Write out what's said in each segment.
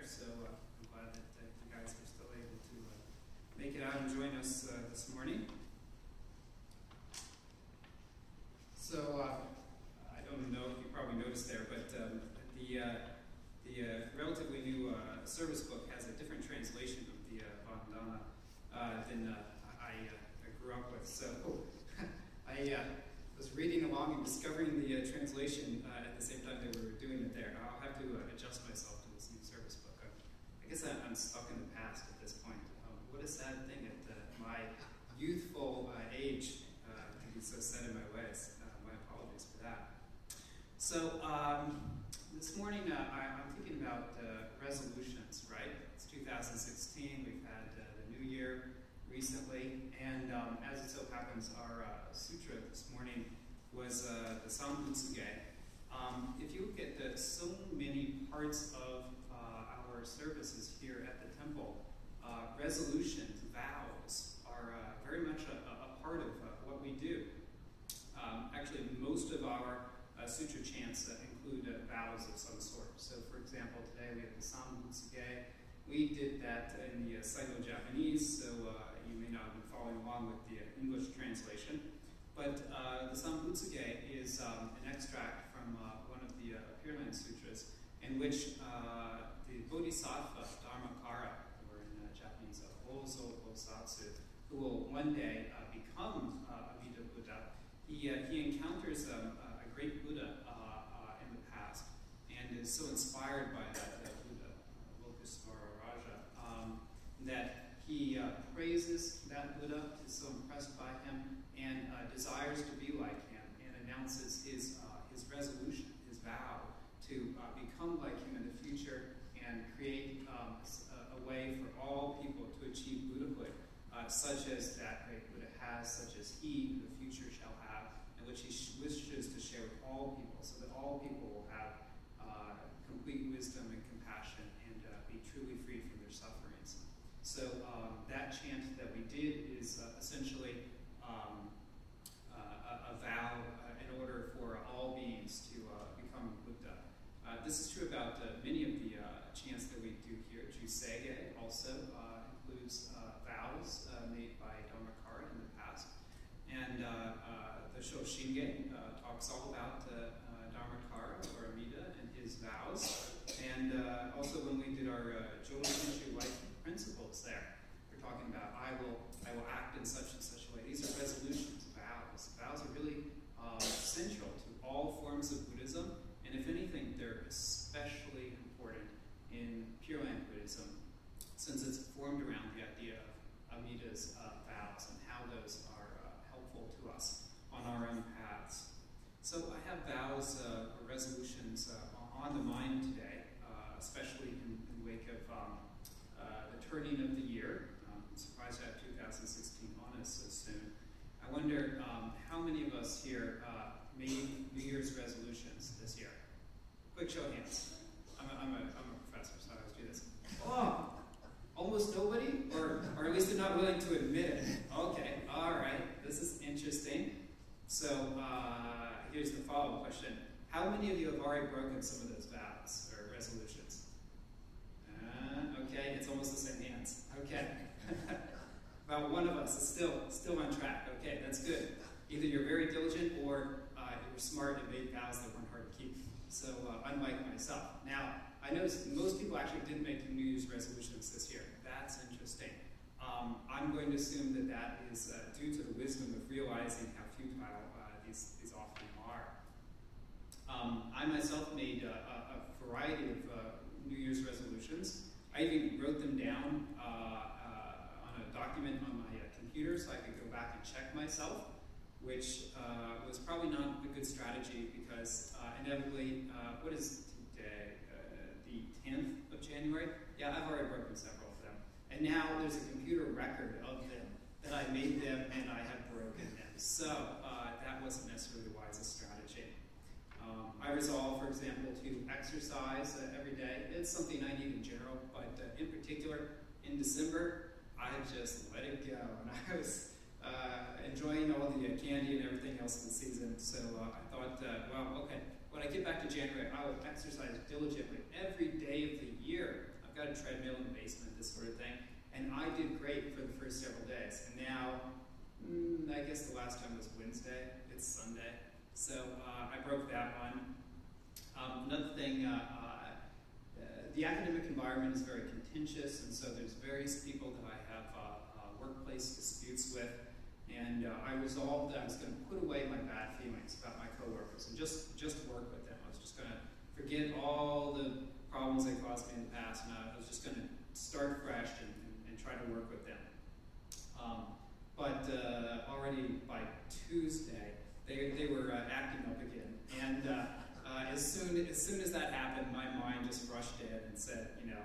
so I'm glad that you guys are still able to make it out and join us this morning. So I don't know if you probably noticed there, but the relatively new service book has a different translation of the Vandana than I grew up with. So I was reading along and discovering the translation at the same time they were doing it there. I'll have to adjust myself to this new service book. I guess I'm stuck in the past at this point. What a sad thing at my youthful age to be so set in my ways. My apologies for that. So this morning I'm thinking about resolutions, right? It's 2016. We've had the new year recently, and as it so happens, our sutra this morning was the Sambutsuge. If you look at so many parts of our services here at the temple, resolutions, vows, are very much a part of what we do. Actually, most of our sutra chants include vows of some sort. So, for example, today we have the Sambutsuge. We did that in the Sino-Japanese, so you may not have been following along with the English translation. But the Sambutsuge is an extract from one of the Pure Land Sutras, in which the Bodhisattva Dharmakara, or in Japanese, Ozo Bosatsu, who will one day become Amida Buddha, he encounters a great Buddha in the past, and is so inspired by that Buddha, Lokesvara Raja, that he praises that Buddha, is so impressed by him, and desires to be like him, and announces his resolution, his vow, to become like him in the future and create a way for all people to achieve Buddhahood, such as that great Buddha has, such as he in the future shall have, and which he wishes to share with all people, so that all people will have complete wisdom and compassion and be truly free from their sufferings. So that chant that we did is essentially a vow in order for all beings to become Buddha. This is true about many of the chants that we do here. Jusege also includes vows made by Dharmakara in the past. And the Shoshinge talks all about Dharmakara, or Amida, and his vows. And also when we did our Jodo Shinshu life principles there, we're talking about I will act in such and such a way. These are resolutions, vows. Vows are really central to all forms of Buddhism, and if anything, they're especially important in Pure Land Buddhism, since it's formed around the idea of Amida's vows and how those are helpful to us on our own paths. So I have vows or resolutions on the mind today, especially in the wake of the turning of the year. I'm surprised to have 2016 on us so soon. I wonder how many of us here made New Year's resolutions this year? Quick show of hands. I'm a professor, so I always do this. Oh, almost nobody? Or at least they're not willing to admit it. Okay, all right, this is interesting. So here's the follow-up question. How many of you have already broken some of those vows or resolutions? Okay, it's almost the same hands. Okay. About one of us is still on track. Okay, that's good. Either you're very diligent or you were smart and made vows that weren't hard to keep. So unlike myself. Now, I noticed most people actually didn't make New Year's resolutions this year. That's interesting. I'm going to assume that that is due to the wisdom of realizing how futile these often are. I myself made a variety of New Year's resolutions. I even wrote them down on a document on my computer so I could go back and check myself, which was probably not a good strategy because inevitably, what is today? The 10th of January? Yeah, I've already broken several of them. And now there's a computer record of them, that I made them and I have broken them. So that wasn't necessarily the wisest strategy. I resolve, for example, to exercise every day. It's something I need in general, but in particular, in December, I just let it go. And I was enjoying all the candy and everything else in the season. So I thought, well, okay, when I get back to January, I will exercise diligently every day of the year. I've got a treadmill in the basement, this sort of thing. And I did great for the first several days. And now, I guess the last time was Wednesday. It's Sunday. So I broke that one. Another thing, the academic environment is very contentious, and so there's various people that I have workplace disputes with. And I resolved that I was going to put away my bad feelings about my coworkers and just work with them. I was just going to forget all the problems they caused me in the past, and I was just going to start fresh and try to work with them. But already by Tuesday, they were acting up again. And as soon as that happened, my mind just rushed in and said,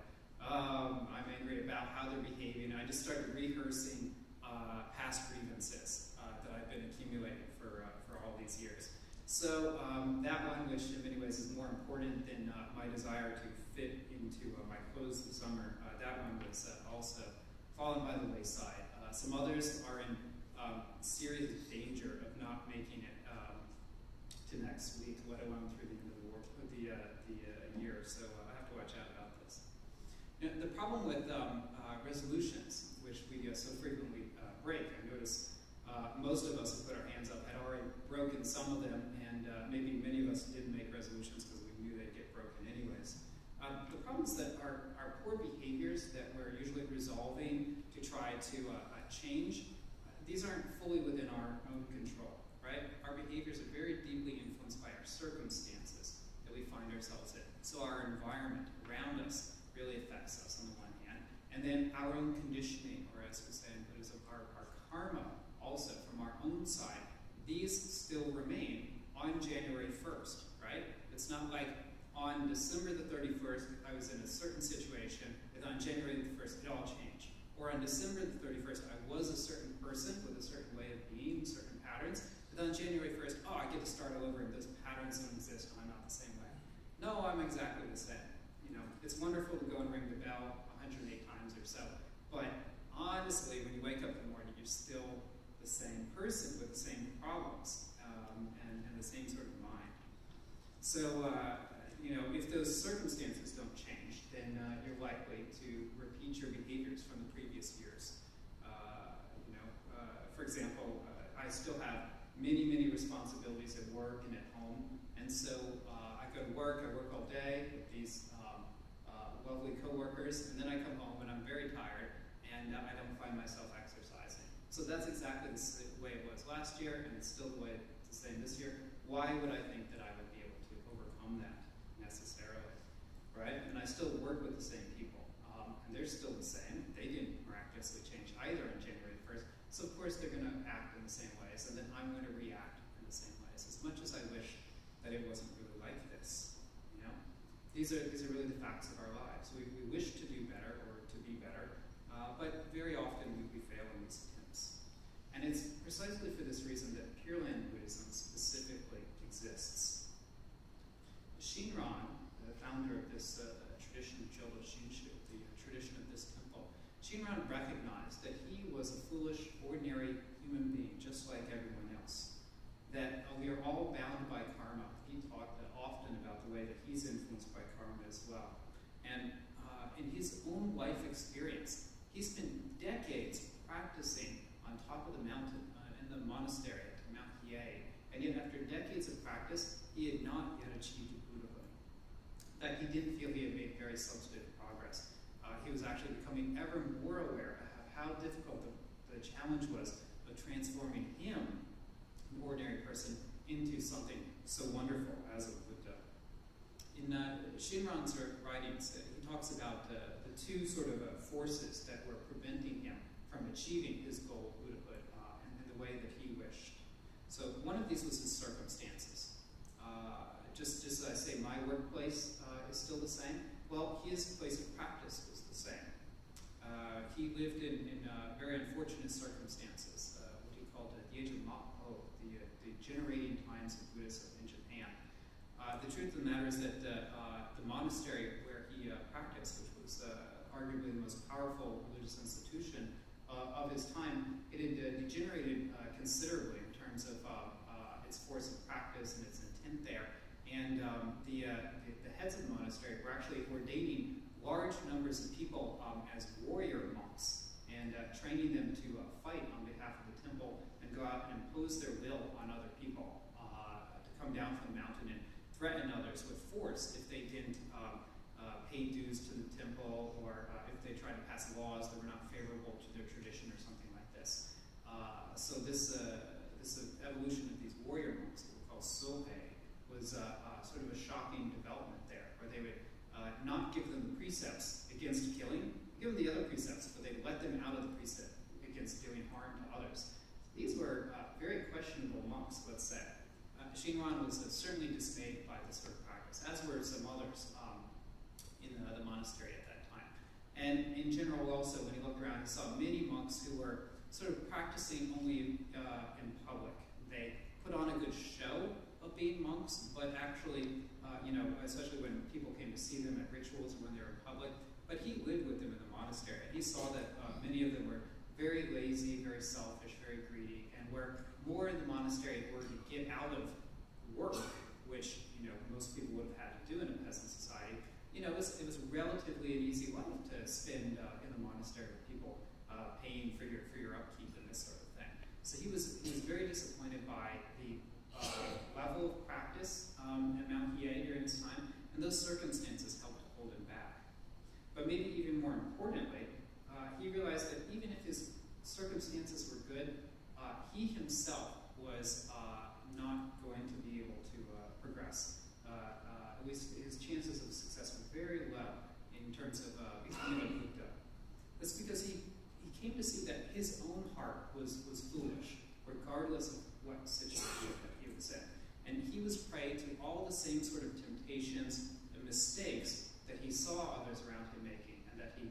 I'm angry about how they're behaving. I just started rehearsing past grievances that I've been accumulating for all these years. So that one, which in many ways is more important than my desire to fit into my clothes this summer, that one was also fallen by the wayside. Some others are in serious danger of not making it to next week, let alone through the end of the year. So I have to watch out about this. Now, the problem with resolutions, which we so frequently break, I notice most of us who put our hands up had already broken some of them, and maybe many of us didn't make resolutions because we knew they'd get broken anyways. The problem is that our poor behaviors that we're usually resolving to try to change, these aren't fully within our own control, right? Our behaviors are very deeply influenced by our circumstances that we find ourselves in. So our environment around us really affects us on the one hand, and then our own conditioning, or as we say in Buddhism, our karma also from our own side, these still remain on January 1st, right? It's not like on December the 31st, I was in a certain situation, and on January the 1st, it all changed. Or on December the 31st, I was a certain person with a certain way of being, certain patterns, but on January 1st, I get to start all over, and those patterns don't exist, and I'm not the same way. No, I'm exactly the same. It's wonderful to go and ring the bell 108 times or so, but honestly, when you wake up in the morning, you're still the same person with the same problems and the same sort of mind. So, if those circumstances don't change, then you're likely to repeat your behaviors from the previous years. For example, I still have many responsibilities at work and at home, and so I go to work, I work all day with these lovely coworkers, and then I come home and I'm very tired, and I don't find myself exercising. So that's exactly the way it was last year, and it's still the way it's the same this year. Why would I think that I would be able to overcome that necessarily, right? And I still work with the same people, and they're still the same. They didn't miraculously change either on January 1st, so of course they're going to act in the same ways, and then I'm going to react in the same ways, as much as I wish that it wasn't really like this. These are really the facts of our lives. We wish to do better or to be better, but very often we fail in these attempts. And it's precisely for this reason that Pure Land Buddhism specifically exists. Shinran, the founder of this tradition of Jodo Shinshu, the tradition of this temple, Shinran recognized that he was a foolish, ordinary human being, just like everyone else. That we are all bound by karma. He talked often about the way that he's influenced by karma as well. And in his own life experience, he spent decades practicing on top of the mountain in the monastery at Mount Hiei. And yet after decades of practice, he had not yet achieved Buddhahood. In fact, he didn't feel he had made very substantive progress. He was actually becoming ever more aware of how difficult the challenge was of transforming him, an ordinary person, into something so wonderful as a Buddha. In Shinran's writings, he talks about the two sort of forces that were preventing him from achieving his goal of Buddhahood in the way that he wished. So one of these was his circumstances. Just as I say, my workplace is still the same. Well, his place of practice was the same. He lived in very unfortunate circumstances, what he called the age of Mappo, the generating times of Buddhism in Japan. The truth of the matter is that the monastery where he practiced, which was arguably the most powerful religious institution of his time, it had degenerated considerably in terms of its force of practice and its intent there. And the heads of the monastery were actually ordaining large numbers of people as warrior monks and training them to fight on behalf of the temple and go out and impose their will on other people, to come down from the mountain and threaten others with force if they didn't pay dues to the temple, or if they tried to pass laws that were not favorable to their tradition or something like this. So this evolution of these warrior monks that we call Sohei was sort of a shocking development there, where they would not give them the precepts against killing, give them the other precepts, but they'd let them out of the precept against doing harm to others. These were very questionable monks, let's say. Xinguan was certainly dismayed by this sort of practice, as were some others in the monastery at that time. And in general also, when he looked around, he saw many monks who were sort of practicing only in public. They put on a good show of being monks, but actually, especially when people came to see them at rituals or when they were in public, but he lived with them in the monastery. And he saw that many of them were very lazy, very selfish, very greedy, and were more in the monastery in order to get out of work, which most people would have had to do in a peasant society. It was relatively an easy life to spend in the monastery with people paying for your upkeep and this sort of thing. So he was very disappointed by the level of practice at Mount Hiei during this time, and those circumstances helped to hold him back. But maybe even more importantly, he realized that even if his circumstances were good, he himself was not going to be able to progress. At least his chances of success were very low in terms of becoming a Buddha. That's because he came to see that his own heart was foolish, regardless of what situation that he was in. And he was prey to all the same sort of temptations and mistakes that he saw others around him making, and that he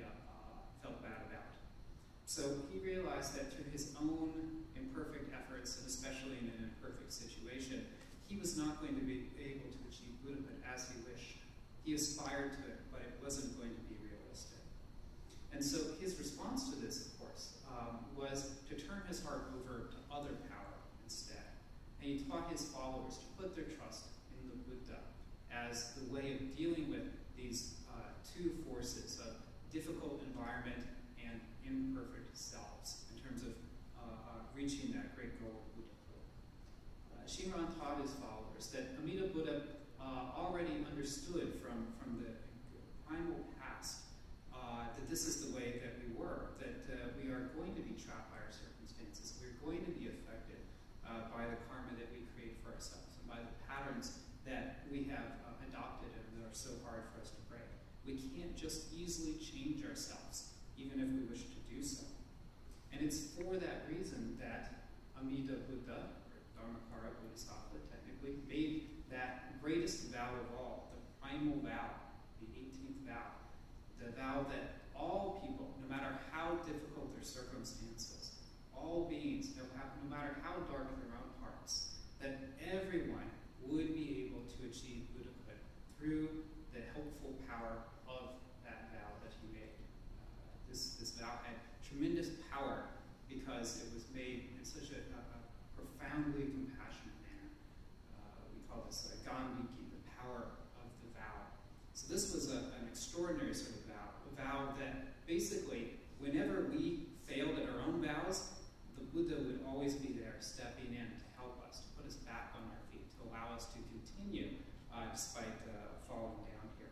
felt bad about. So he realized that through his own imperfect efforts, and especially in an imperfect situation, he was not going to be able to achieve Buddhahood as he wished. He aspired to it, but it wasn't going to be realistic. And so his response to this, of course, was to turn his heart over to other power instead. And he taught his followers to put their trust in the Buddha as the way of dealing with these two forces of difficult environment and imperfect selves in terms of reaching that great goal of Buddhahood. Xinguan taught his followers that Amida Buddha already understood from the primal past that this is the way that we were, that we are going to be trapped by our circumstances. We're going to be affected by the karma that we create for ourselves and by the patterns that we have adopted and that are so hard for us to break. We can't just easily change ourselves, even if we wish to do so. And it's for that reason that Amida Buddha, or Dharmakara Bodhisattva technically, made that greatest vow of all, the primal vow, the 18th vow, the vow that all people, no matter how difficult their circumstances, all beings, no matter how dark their own hearts, that everyone would be able to achieve Buddhahood through the helpful power of that vow that he made. This vow had tremendous power because it was made in such a profoundly compassionate manner. We call this Gandhiki, the power of the vow. So this was an extraordinary sort of vow, a vow that basically, whenever we failed at our own vows, the Buddha would always be there stepping in to help us, to put us back on our feet, to allow us to continue despite falling down here.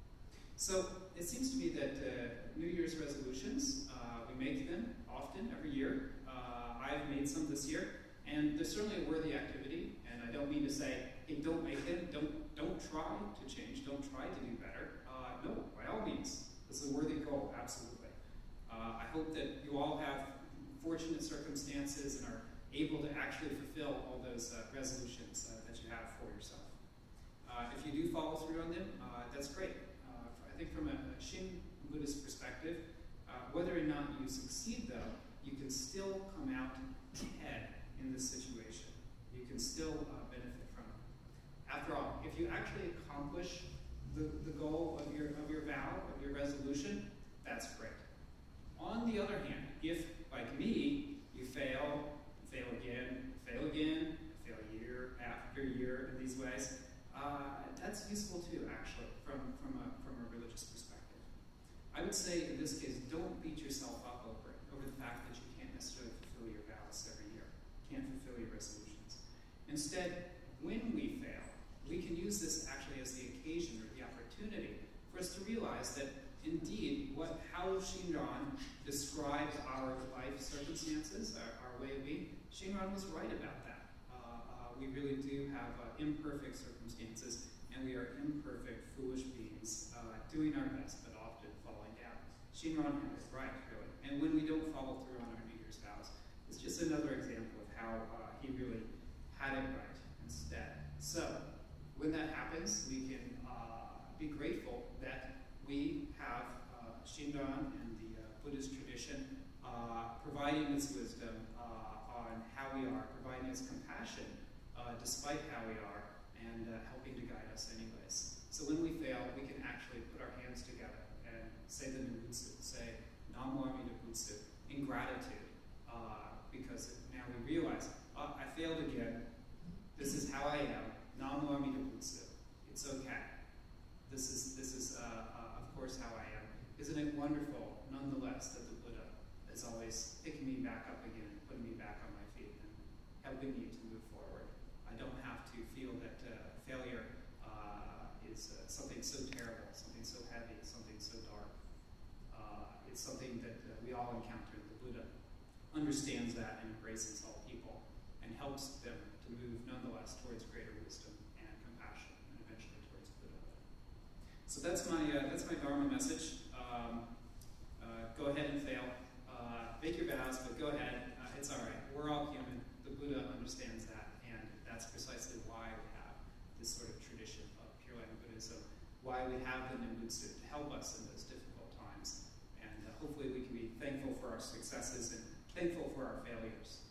So it seems to me that New Year's resolutions, we make them often, every year. I've made some this year, and they're certainly a worthy activity, and I don't mean to say, hey, don't make them, don't try to change, don't try to do better. No, by all means, this is a worthy goal, absolutely. I hope that you all have fortunate circumstances and are able to actually fulfill all those resolutions that you have for yourself. If you do follow through on them, that's great. I think from a Shin Buddhist perspective, whether or not you succeed, though, you can still come out ahead in this situation. You can still benefit from it. After all, if you actually accomplish the goal of your vow, of your resolution, that's great. On the other hand, if, like me, you fail again, fail year after year in these ways, that's useful too, actually, from a religious perspective. say in this case, don't beat yourself up over it, over the fact that you can't necessarily fulfill your vows every year, can't fulfill your resolutions. Instead, when we fail, we can use this actually as the occasion or the opportunity for us to realize that indeed, how Shinran describes our life circumstances, our way of being, Shinran was right about that. We really do have imperfect circumstances, and we are imperfect, foolish beings, doing our best, but often falling down. Shinran had it right, really. And when we don't follow through on our New Year's vows, it's just another example of how he really had it right instead. So, when that happens, we can be grateful that we have Shinran and the Buddhist tradition providing its wisdom on how we are, providing its compassion despite how we are, and helping to guide us anyways. So when we fail, we can actually put our hands together and say the Nembutsu, say Namo Amida Butsu, in gratitude, because now we realize, I failed again, this is how I am, Namo Amida Butsu, it's okay. This is of course, how I am. Isn't it wonderful, nonetheless, that the Buddha is always picking me back up again, putting me back on my feet, and helping me to move forward. I don't have to feel that failure is something so terrible, something so heavy, something so dark. It's something that we all encounter. The Buddha understands that and embraces all people, and helps them to move, nonetheless, towards greater wisdom and compassion, and eventually towards Buddhahood. So that's my Dharma message. Go ahead and fail. Make your vows, but go ahead. It's all right. We're all human. The Buddha understands that, and that's precisely why we have this sort of tradition of Pure Land Buddhism, why we have the Nembutsu to help us in those difficult times. And hopefully we can be thankful for our successes and thankful for our failures.